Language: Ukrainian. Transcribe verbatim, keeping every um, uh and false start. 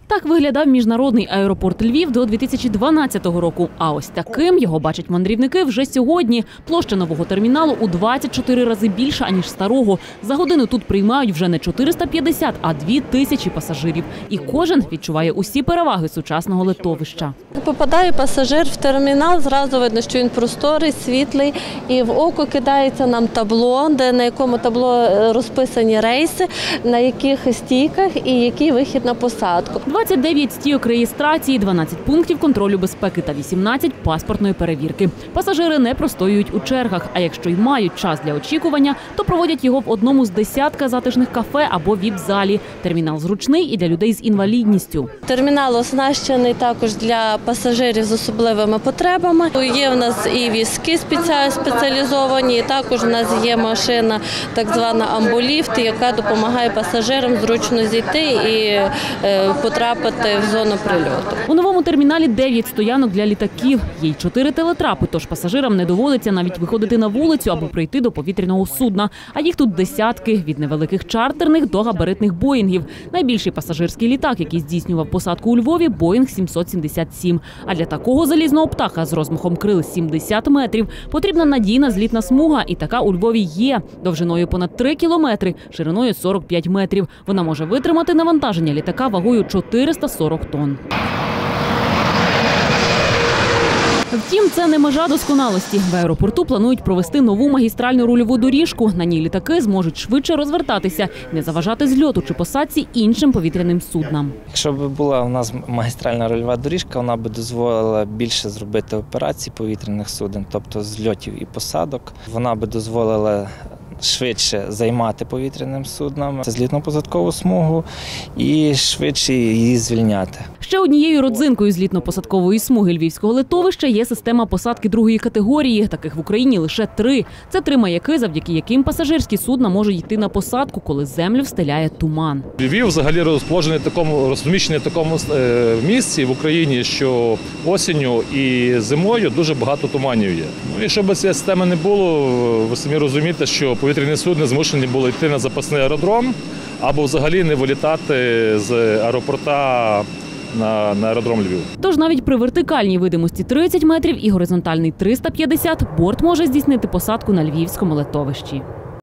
Так виглядав міжнародний аеропорт Львів до дві тисячі дванадцятого року. А ось таким його бачать мандрівники вже сьогодні. Площа нового терміналу у двадцять чотири рази більша, аніж старого. За годину тут приймають вже не чотириста п'ятдесят, а дві тисячі пасажирів. І кожен відчуває усі переваги сучасного литовища. Попадає пасажир в термінал, зразу видно, що він просторий, світлий. І в око кидається нам табло, де, на якому табло розписані рейси, на яких стійках і який вихід на посадку. двадцять дев'ять стійок реєстрації, дванадцять пунктів контролю безпеки та вісімнадцять паспортної перевірки. Пасажири не простоюють у чергах, а якщо й мають час для очікування, то проводять його в одному з десятка затишних кафе або віп-залі. Термінал зручний і для людей з інвалідністю. Термінал оснащений також для пасажирів з особливими потребами. Є в нас і візки спеціалізовані, і також в нас є машина, так звана амбуліфт, яка допомагає пасажирам зручно зійти і потрапити в зону прильоту. У новому терміналі дев'ять стоянок для літаків. Є й чотири телетрапи, тож пасажирам не доводиться навіть виходити на вулицю або прийти до повітряного судна. А їх тут десятки, від невеликих чартерних до габаритних боїнгів. Найбільший пасажирський літак, який здійснював посадку у Львові – Боїнг сімсот сімдесят сім. А для такого залізного птаха з розмахом крил сімдесят метрів потрібна надійна злітна смуга. І така у Львові є. Довжиною понад три кілометри, шириною сорок п'ять метрів. Вона може витримати навантаження літака вагою чотириста сорок тонн. Втім, це не межа досконалості. В аеропорту планують провести нову магістральну рульову доріжку. На ній літаки зможуть швидше розвертатися, не заважати зльоту чи посадці іншим повітряним суднам. Якщо б була у нас магістральна рульова доріжка, вона б дозволила більше зробити операцій повітряних суден, тобто зльотів і посадок. Вона б дозволила швидше займати повітряним судном злітно-посадкову смугу і швидше її звільняти. Ще однією родзинкою злітно-посадкової смуги львівського литовища є система посадки другої категорії. Таких в Україні лише три. Це три маяки, завдяки яким пасажирські судна можуть йти на посадку, коли землю встеляє туман. Львів взагалі розположений в такому, розміщений в такому місці в Україні, що осінню і зимою дуже багато туманів є. Ну, і щоб цієї системи не було, ви самі розумієте, що повітряні судна змушені були йти на запасний аеродром або взагалі не вилітати з аеропорта на, на аеродром Львів. Тож навіть при вертикальній видимості тридцять метрів і горизонтальний триста п'ятдесят борт може здійснити посадку на львівському литовищі.